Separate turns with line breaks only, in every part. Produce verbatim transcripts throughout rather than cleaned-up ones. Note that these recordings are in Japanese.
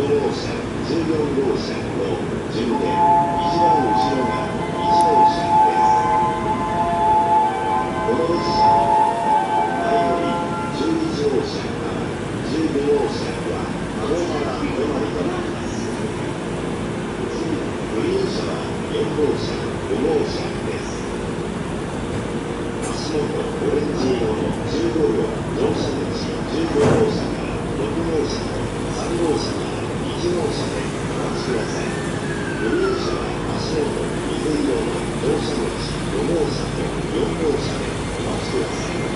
号車、じゅうよんごうしゃの順で一番後ろがいちごうしゃです。この列車は前よりじゅういちごうしゃからじゅうごごうしゃは鹿児原止まりとなります。グリーン車はよんごうしゃ、ごごうしゃです。足元オレンジ色のじゅうごりょう乗車口じゅうごごうしゃからろくごうしゃとさんごうしゃからいちごうしゃでお待ちください。グリーン車は足元水色の乗車口ごごうしゃとよんごうしゃでお待ちください。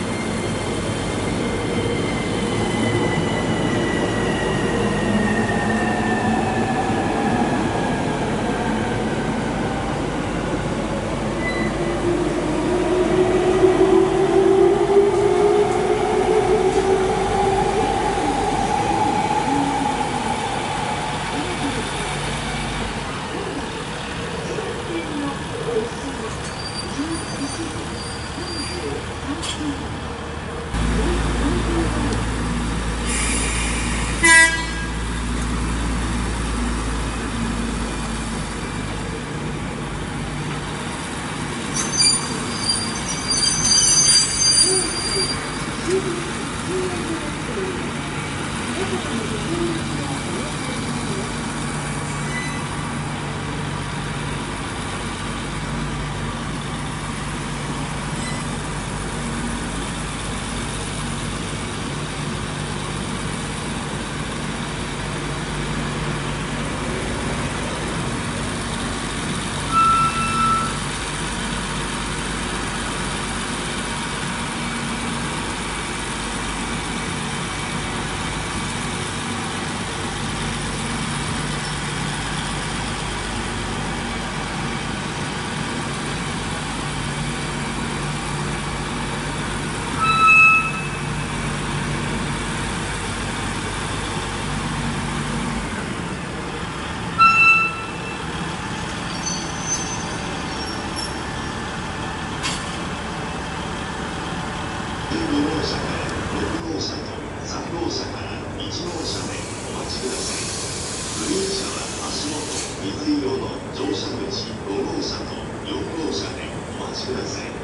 ごごうしゃからろくごうしゃとさんごうしゃからいちごうしゃでお待ちください。グリーン車は足元水色の乗車口ごごうしゃとよんごうしゃでお待ちください。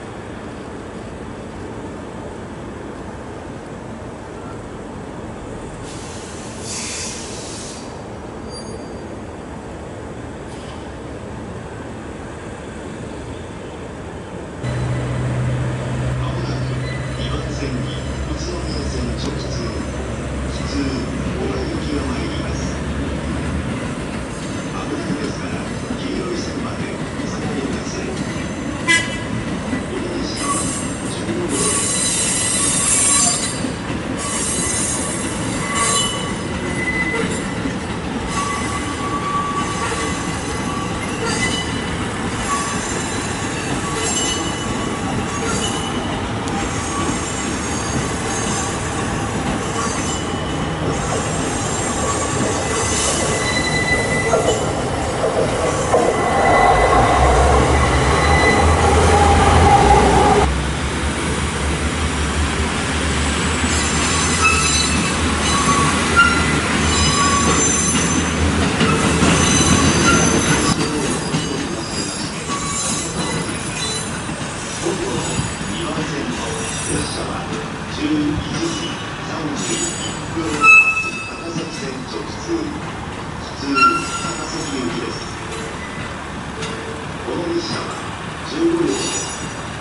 じゅういちじさんじゅういっぷん高崎線直通普通高崎行きです。この列車はじゅうごりょうです。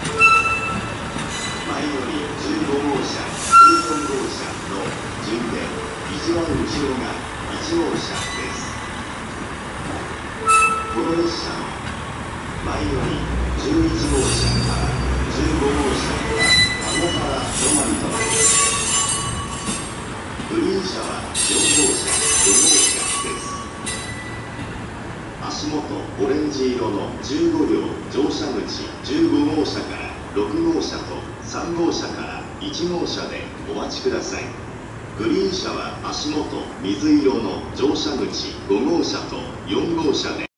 前よりじゅうごごうしゃ、じゅうよんごうしゃの順で一番後ろがいちごうしゃです。この列車の前よりじゅういちごうしゃからじゅうごごうしゃは鹿児原止まりとなります。グリーン車はよんごうしゃ、ごごうしゃです。足元オレンジ色のじゅうごりょう乗車口じゅうごごうしゃからろくごうしゃとさんごうしゃからいちごうしゃでお待ちください。グリーン車は足元水色の乗車口ごごうしゃとよんごうしゃで